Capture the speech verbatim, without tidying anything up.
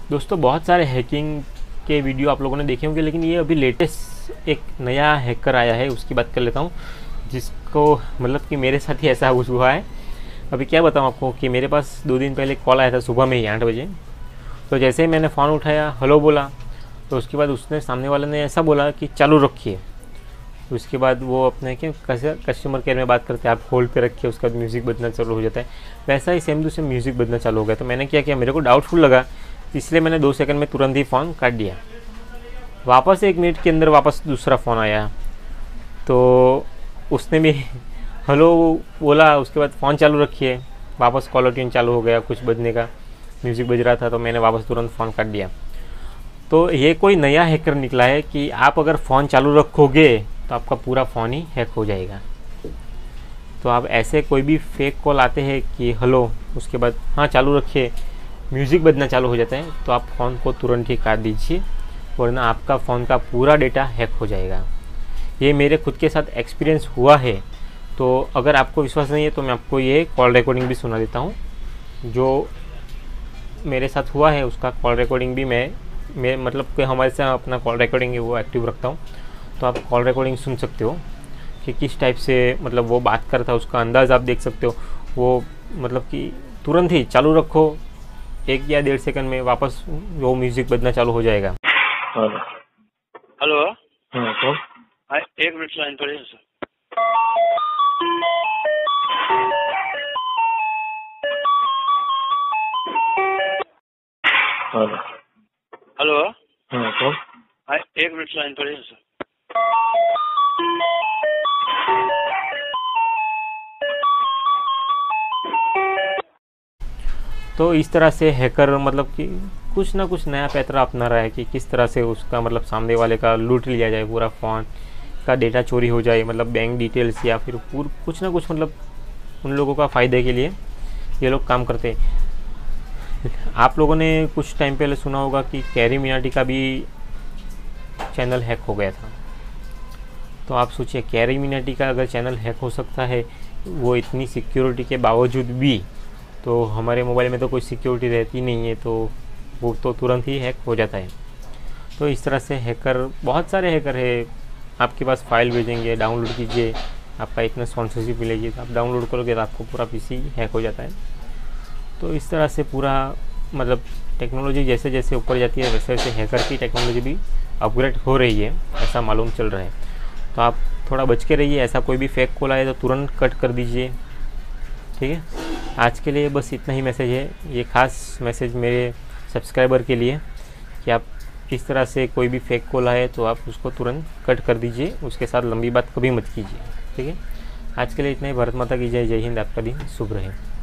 दोस्तों बहुत सारे हैकिंग के वीडियो आप लोगों ने देखे होंगे, लेकिन ये अभी लेटेस्ट एक नया हैकर आया है, उसकी बात कर लेता हूँ, जिसको मतलब कि मेरे साथ ही ऐसा हुआ है। अभी क्या बताऊँ आपको कि मेरे पास दो दिन पहले कॉल आया था सुबह में ही आठ बजे। तो जैसे ही मैंने फ़ोन उठाया, हेलो बोला, तो उसके बाद उसने सामने वाले ने ऐसा बोला कि चालू रखिए। उसके बाद वो अपने क्या कस्टमर केयर में बात करते हैं, आप होल्ड पे रखिए, उसके बाद म्यूज़िक बजना चालू हो जाता है। वैसा ही सेम टू सेम म्यूज़िक बजना चालू हो गया। तो मैंने क्या किया, मेरे को डाउटफुल लगा, इसलिए मैंने दो सेकंड में तुरंत ही फ़ोन काट दिया। वापस एक मिनट के अंदर वापस दूसरा फ़ोन आया, तो उसने भी हेलो बोला, उसके बाद फ़ोन चालू रखिए, वापस कॉलर ट्यून चालू हो गया, कुछ बजने का म्यूज़िक बज रहा था, तो मैंने वापस तुरंत फ़ोन काट दिया। तो ये कोई नया हैकर निकला है कि आप अगर फ़ोन चालू रखोगे तो आपका पूरा फ़ोन ही हैक हो जाएगा। तो आप ऐसे कोई भी फेक कॉल आते हैं कि हेलो, उसके बाद हाँ चालू रखिए, म्यूज़िक बजना चालू हो जाता है, तो आप फ़ोन को तुरंत ही काट दीजिए, वरना आपका फ़ोन का पूरा डेटा हैक हो जाएगा। ये मेरे खुद के साथ एक्सपीरियंस हुआ है। तो अगर आपको विश्वास नहीं है तो मैं आपको ये कॉल रिकॉर्डिंग भी सुना देता हूँ, जो मेरे साथ हुआ है। उसका कॉल रिकॉर्डिंग भी मैं मैं मतलब कि हमारे साथ अपना कॉल रिकॉर्डिंग है वो एक्टिव रखता हूँ, तो आप कॉल रिकॉर्डिंग सुन सकते हो कि किस टाइप से मतलब वो बात करता है, उसका अंदाज़ आप देख सकते हो। वो मतलब कि तुरंत ही चालू रखो, एक या डेढ़ सेकंड में वापस वो म्यूज़िक बजना चालू हो जाएगा। Hello hello. हाँ कौन? हाँ, एक मिनट लाइन पर है सर। Hello hello. हाँ कौन? हाँ, एक मिनट लाइन पर है सर। तो इस तरह से हैकर मतलब कि कुछ ना कुछ नया पैतरा अपना रहा है कि किस तरह से उसका मतलब सामने वाले का लूट लिया जाए, पूरा फ़ोन का डेटा चोरी हो जाए, मतलब बैंक डिटेल्स या फिर पूर कुछ ना कुछ मतलब उन लोगों का फ़ायदे के लिए ये लोग काम करते हैं। आप लोगों ने कुछ टाइम पहले सुना होगा कि कैरी मिनाटी का भी चैनल हैक हो गया था। तो आप सोचिए, कैरी मिनाटी का अगर चैनल हैक हो सकता है, वो इतनी सिक्योरिटी के बावजूद भी, तो हमारे मोबाइल में तो कोई सिक्योरिटी रहती नहीं है, तो वो तो तुरंत ही हैक हो जाता है। तो इस तरह से हैकर, बहुत सारे हैकर है, आपके पास फाइल भेजेंगे, डाउनलोड कीजिए, आपका इतना स्पॉन्सरशिप मिलेगी, तो आप डाउनलोड करोगे तो आपको पूरा पीसी हैक हो जाता है। तो इस तरह से पूरा मतलब टेक्नोलॉजी जैसे जैसे ऊपर जाती है, वैसे वैसे हैकर की टेक्नोलॉजी भी अपग्रेड हो रही है, ऐसा मालूम चल रहा है। तो आप थोड़ा बच के रहिए, ऐसा कोई भी फेक कॉल आए तो तुरंत कट कर दीजिए, ठीक है। आज के लिए बस इतना ही मैसेज है, ये ख़ास मैसेज मेरे सब्सक्राइबर के लिए कि आप इस तरह से कोई भी फेक कॉल आए तो आप उसको तुरंत कट कर दीजिए, उसके साथ लंबी बात कभी मत कीजिए, ठीक है। आज के लिए इतना ही। भारत माता की जय। जय हिंद। आपका दिन शुभ रहे।